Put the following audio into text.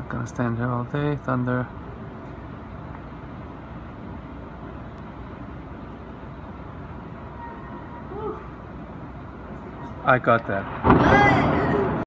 Not gonna stand here all day. Thunder. I got that.